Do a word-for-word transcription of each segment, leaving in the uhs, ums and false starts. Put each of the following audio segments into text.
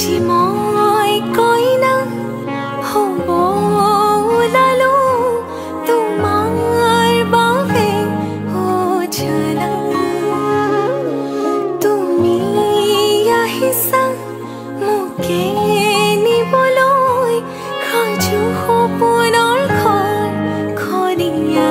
আজি মই কইনা হ'ব ওলালো তোমাৰ বাবে ও জানা তুমি আহিছা মোকে নিবলৈ সাজু সপোনৰ ঘৰ খৰিয়া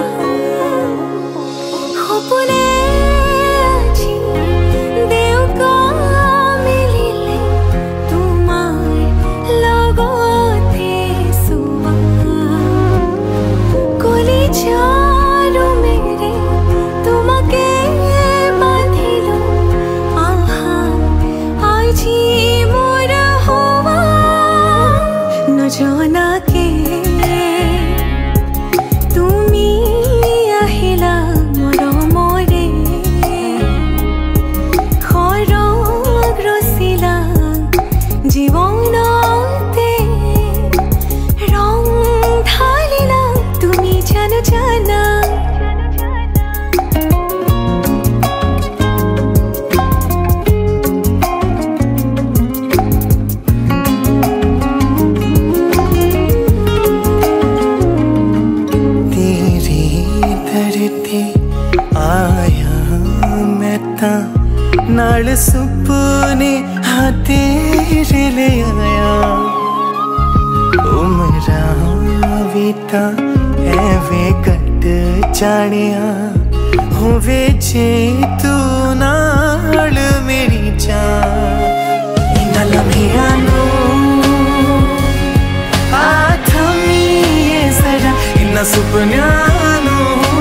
সপোনে আজি দেউকা মিলিলে তোমাৰ লগতে চুৱা কলিজাৰো মেৰে তোমাকে বান্ধিলো আহা আজি মোৰ হোৱা নজনাকে তুমি আহিলা মৰমৰে খৰগ ৰচিলা জীৱনতে ৰং ঢালিলা তুমি জানো জানা आया मैं ता नाल सुपने हाँ तेरे ले आया उमरा भी ता ऐवे कट जानिया होवे जे तू नाल मेरी जान इन्ना लम्हिया नो आ थमीए जरा इन्ना सुपन्या नो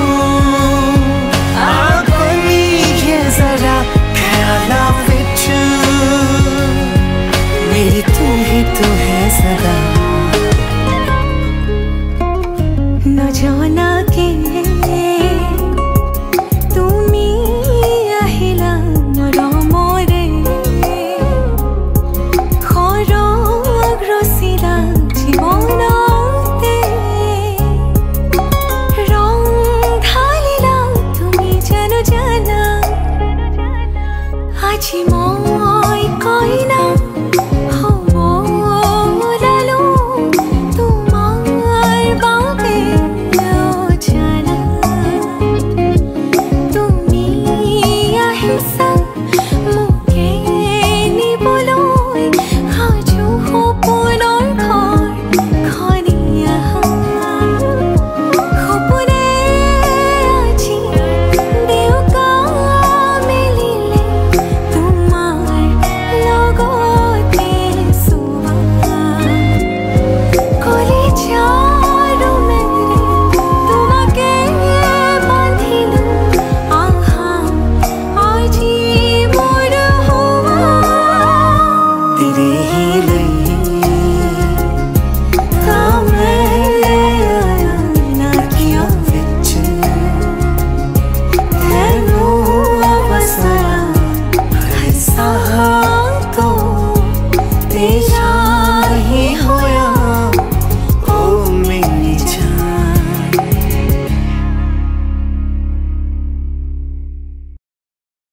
मेरी तू ही तू है सदा न जाना के তুমি আহিলা মৰমৰে খৰগ ৰচিলা জীৱনতে ৰং ঢালিলা তুমি জানো জানা আজি মই কইনা হ'ব ওলালো তোমাৰ বাবে ও জানা তুমি আহিছা মোকে নিবলৈ সাজু সপোনৰ ঘৰ খৰিয়া সপোনে আজি দেউকা মিলিলে তোমাৰ লগতে চুৱা কলিজাৰো মেৰে তোমাকে বান্ধিলো আহা আজি মোৰ হোৱা तेरे ही लिए कामे नाकियां विच तेनू बसरा ऐसा तो तेरा ही होया